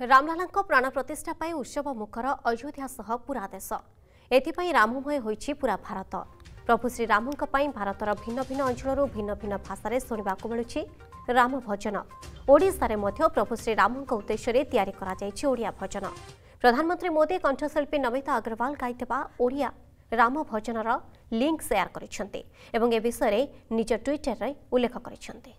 रामलाला प्राण प्रतिष्ठा पाई उत्सव मुखर अयोध्या सह पूरा देश एथिपाई राममय होइछि पूरा भारत। प्रभु श्रीरामों भारतर भिन्न भिन्न अंचल भिन्न भिन्न भाषा शुणा मिलुछि राम भजन। ओडिशा मध्य प्रभु श्रीरामों उद्देश्य तैयारी करा जाइछि ओडिया भजन। प्रधानमंत्री मोदी कंठशिल्पी नमिता अग्रवाल गाइथिबा ओडिया राम भजनर लिंक शेयर करिसेंति एवं ए विषय निज ट्विटर रे उल्लेख करिसेंति।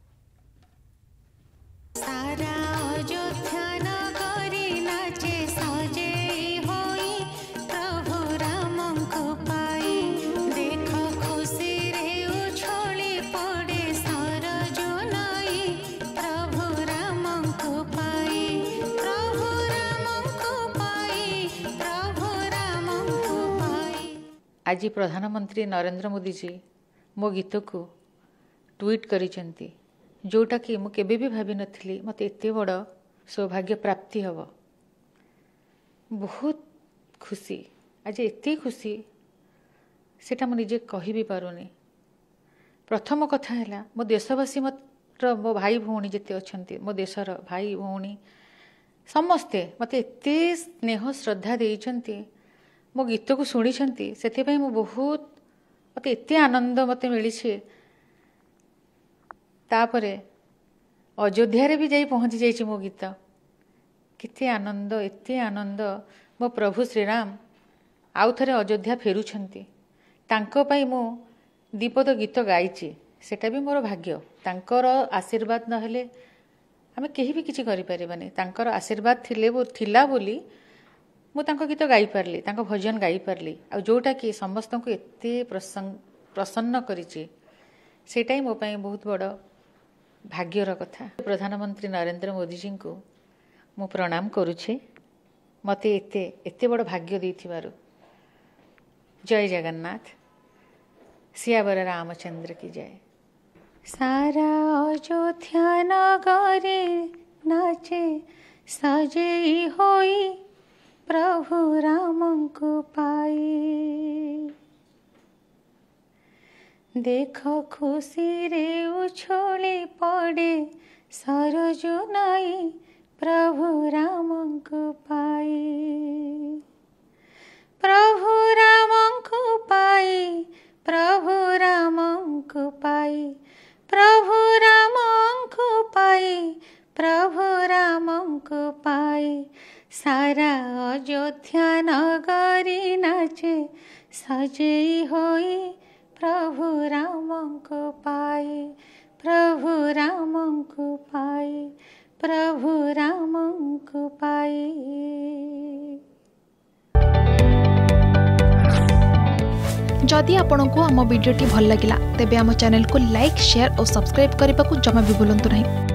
आज प्रधानमंत्री नरेंद्र मोदी जी मो गीत को ट्वीट करिसेंति जोटा कि मु केबे भी भाभी नथिली मते एते बड़ सौभाग्य प्राप्ति हब। बहुत खुशी आज एते खुशी सेटा मु निजे कहि भी पारुनी। प्रथम कथा है मो देशवासी मो भाई भौणी जिते अछंती मो देशर भाई भौणी समस्ते मते एते स्नेह श्रद्धा देइछंती मो गीत को शुणी से बहुत मत एत आनंद मत मिली। तापरे अयोध्या रे भी जाई पहुंची जाइए मो गीत केते आनंद एते आनंद मो प्रभु श्रीराम आउ थे अयोध्या फेरुछंती तांको पई मो दीपद गीत गाइची सेटा भी मोर भाग्य। तांकर आशीर्वाद नहेले आमे केही भी किछि करि परिबानी। तांकर आशीर्वाद थिला बोली मु तांको गीत गाई पारली तांको भजन गाई पारली आ जोटा कि समस्त को एते प्रसन्न करिछि सेटा ही मो पई बहुत बड़ भाग्यर कथा। प्रधानमंत्री नरेंद्र मोदी जी को मु प्रणाम करुछि मते एते बड़ भाग्य देथिबारु। जय जगन्नाथ। सियावर रामचंद्र की जय। सारा अयोध्या नगरे नाचे सजई होई प्रभु राम को पाई। देख खुशी रे उछोली पड़े सरजु नाई प्रभु राम को पाई। प्रभु राम को पाई प्रभु राम को पाई प्रभु राम को पाई प्रभु राम को पाई। सारा अयोध्या नगरी नाचे सजई होई प्रभु राम को पाई प्रभु राम को पाई प्रभु राम को पाई। जदि आपंक आम भिडी भल लगा तेब आम चैनल को लाइक शेयर और सब्सक्राइब करने को जमा भी भूलु नहीं।